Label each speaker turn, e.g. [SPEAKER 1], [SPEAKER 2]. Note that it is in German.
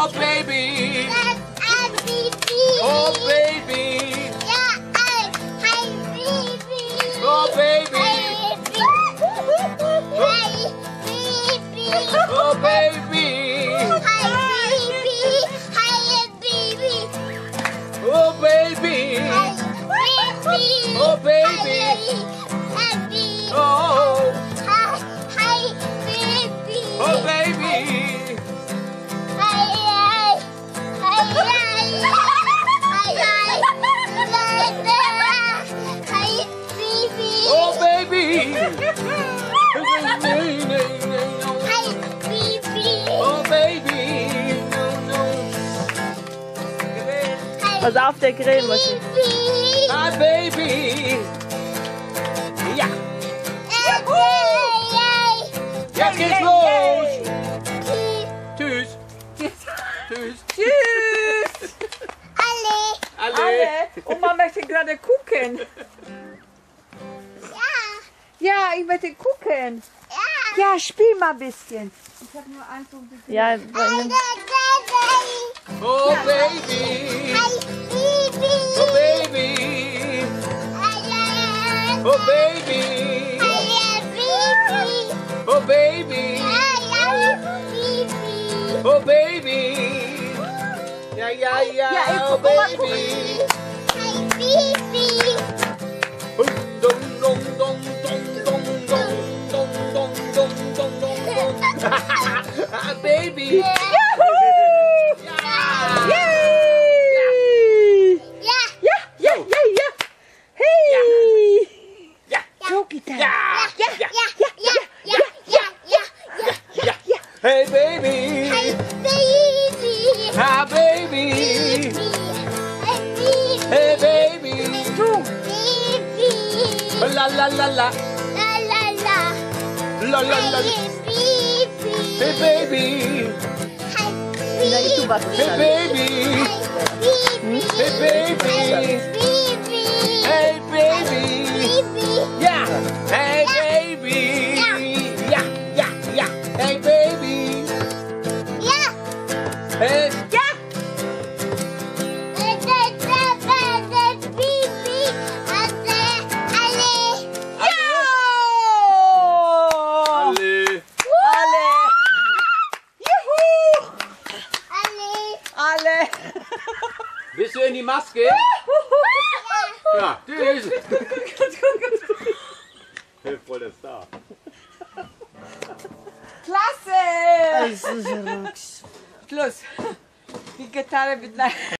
[SPEAKER 1] Oh baby. Oh baby. Oh baby. Oh baby. Oh baby. Oh baby. Oh. Oh baby. Oh baby. Oh baby.
[SPEAKER 2] Pass auf, der Grill muss ich.
[SPEAKER 1] My baby. Ja. Jetzt geht's los. Tschüss. Tschüss.
[SPEAKER 2] Tschüss! Alle! Oma möchte gerade gucken. Ja, ich möchte gucken. Ja, spiel mal ein bisschen. Ich habe nur Angst um die... Ja,
[SPEAKER 1] Oh baby. Oh baby. Oh baby. Oh baby. Oh baby. Ja, ja, ja.
[SPEAKER 2] Ja,
[SPEAKER 1] Oh baby. Dong dong dong dong dong dong dong dong dong dong dong dong. Baby. Hey baby. Hi baby. Hey baby. La la la la. La la la. Hey baby. Hey baby. Hey baby. Hey baby. Yeah. Hey baby. Yeah, yeah, yeah. Hey baby. Hey.
[SPEAKER 2] Alle!
[SPEAKER 1] Bist du in die Maske? Ja, tschüss. Voll der Star.
[SPEAKER 2] Klasse! Schluss. Die Gitarre wird